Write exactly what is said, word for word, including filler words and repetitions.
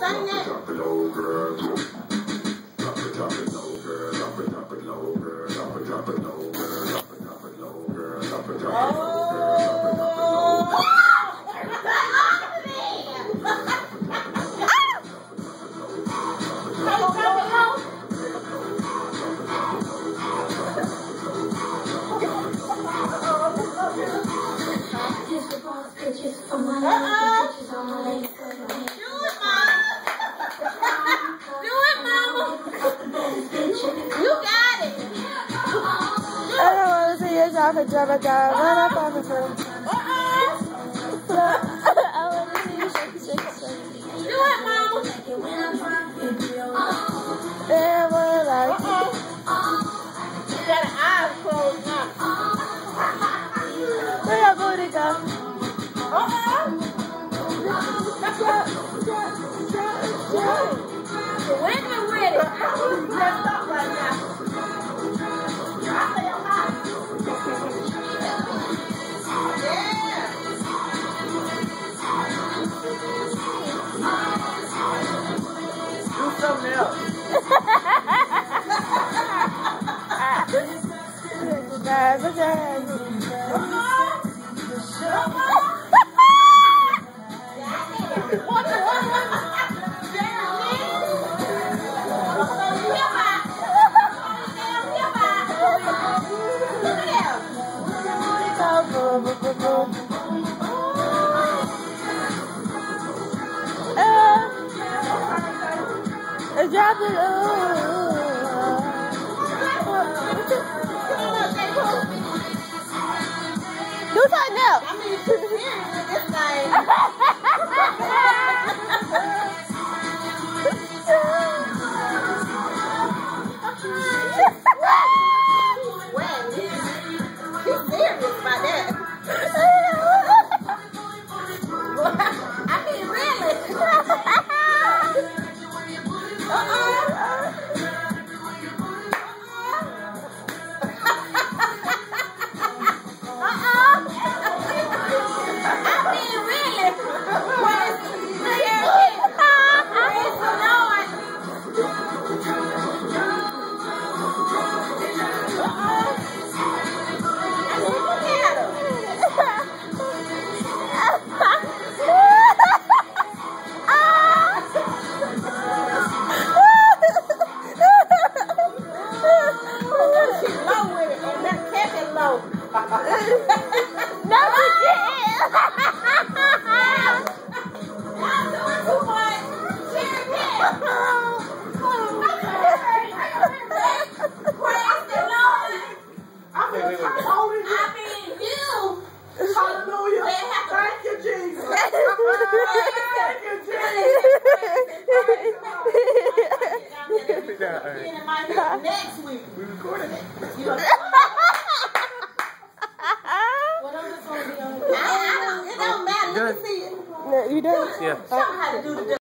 Sing that. Drop it low, girl. Drop it, drop it low, girl. Drop it, drop it low, girl. Drop it, drop it low, girl. Drop it, drop it low, girl. Drop it, drop it low, girl. Drop it, drop it low, girl. Uh-uh. Do it, Mama. Do it, Mama. You got it. I don't want to see you drop it, drop it, drop it. Run up on the phone. I want to see you shake it, shake it, shake it. Do it, Mama. Yeah, boy, like Uh-uh. You got an eye closed now. where your booty go? Uh-uh. Drop, drop, drop, drop. The women with it. You messed up right now. I feel hot. Yeah. Do something else. Guys, what's your hands? Uh, drop it, ooh. Do something else. I mean, she's serious with this thing. Well, she's serious about that. I mean, really. Uh-uh. No, we didn't. Hallelujah. Thank you, Jesus. Thank you, Jesus. Next week. We recorded it. You know, what other song do you know? I don't, it don't matter. Let me see it. No, you don't? Yeah. Show me how to do the